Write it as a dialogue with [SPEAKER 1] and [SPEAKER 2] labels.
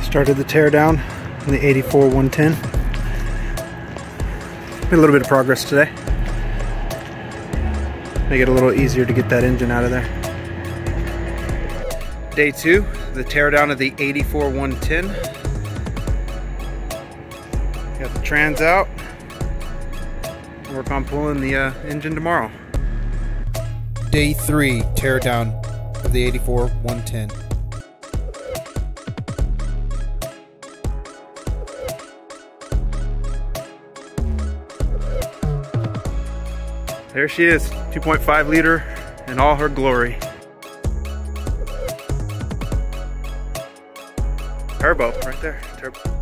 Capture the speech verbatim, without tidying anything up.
[SPEAKER 1] Started the teardown in the eighty-four one ten. Made a little bit of progress today. Make it a little easier to get that engine out of there. Day two, the teardown of the eighty-four one ten. Got the trans out. Work on pulling the uh, engine tomorrow. Day three, teardown of the eighty-four one ten. There she is, two point five liter in all her glory. Turbo right there, turbo.